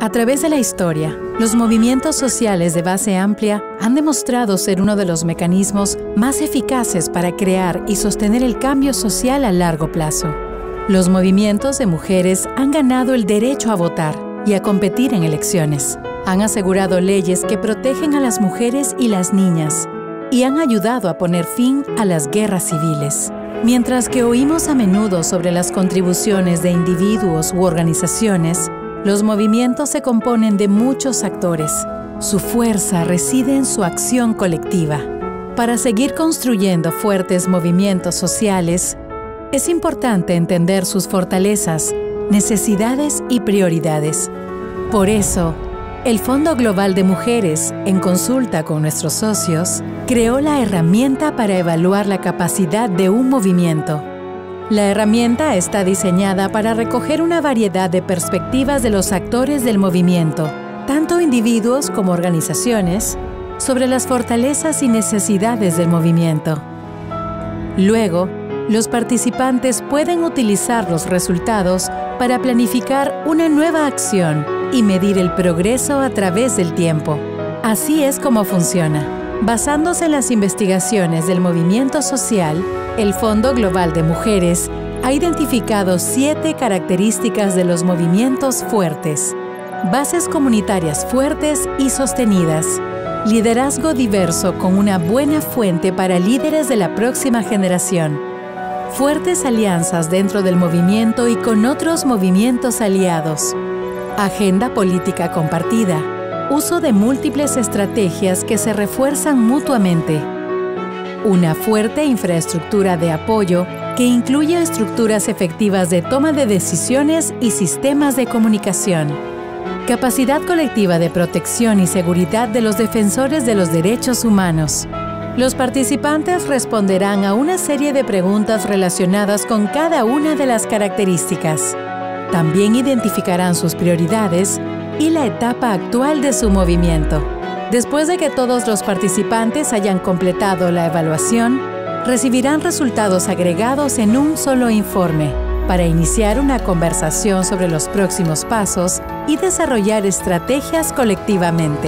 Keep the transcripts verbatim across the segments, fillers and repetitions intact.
A través de la historia, los movimientos sociales de base amplia han demostrado ser uno de los mecanismos más eficaces para crear y sostener el cambio social a largo plazo. Los movimientos de mujeres han ganado el derecho a votar y a competir en elecciones. Han asegurado leyes que protegen a las mujeres y las niñas y han ayudado a poner fin a las guerras civiles. Mientras que oímos a menudo sobre las contribuciones de individuos u organizaciones, los movimientos se componen de muchos actores. Su fuerza reside en su acción colectiva. Para seguir construyendo fuertes movimientos sociales, es importante entender sus fortalezas, necesidades y prioridades. Por eso, el Fondo Global de Mujeres, en consulta con nuestros socios, creó la herramienta para evaluar la capacidad de un movimiento. La herramienta está diseñada para recoger una variedad de perspectivas de los actores del movimiento, tanto individuos como organizaciones, sobre las fortalezas y necesidades del movimiento. Luego, los participantes pueden utilizar los resultados para planificar una nueva acción y medir el progreso a través del tiempo. Así es como funciona. Basándose en las investigaciones del movimiento social, el Fondo Global de Mujeres ha identificado siete características de los movimientos fuertes: bases comunitarias fuertes y sostenidas, liderazgo diverso con una buena fuente para líderes de la próxima generación, fuertes alianzas dentro del movimiento y con otros movimientos aliados, agenda política compartida, uso de múltiples estrategias que se refuerzan mutuamente, una fuerte infraestructura de apoyo que incluye estructuras efectivas de toma de decisiones y sistemas de comunicación, capacidad colectiva de protección y seguridad de los defensores de los derechos humanos. Los participantes responderán a una serie de preguntas relacionadas con cada una de las características. También identificarán sus prioridades y la etapa actual de su movimiento. Después de que todos los participantes hayan completado la evaluación, recibirán resultados agregados en un solo informe para iniciar una conversación sobre los próximos pasos y desarrollar estrategias colectivamente.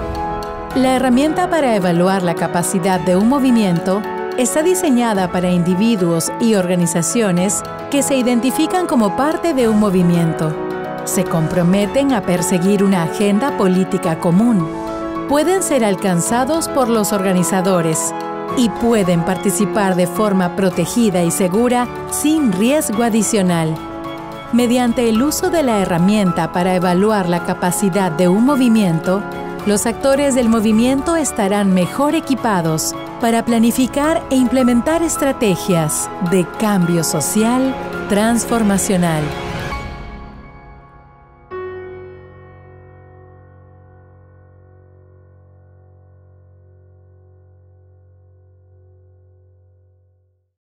La herramienta para evaluar la capacidad de un movimiento está diseñada para individuos y organizaciones que se identifican como parte de un movimiento. Se comprometen a perseguir una agenda política común. Pueden ser alcanzados por los organizadores y pueden participar de forma protegida y segura sin riesgo adicional. Mediante el uso de la herramienta para evaluar la capacidad de un movimiento, los actores del movimiento estarán mejor equipados para planificar e implementar estrategias de cambio social transformacional.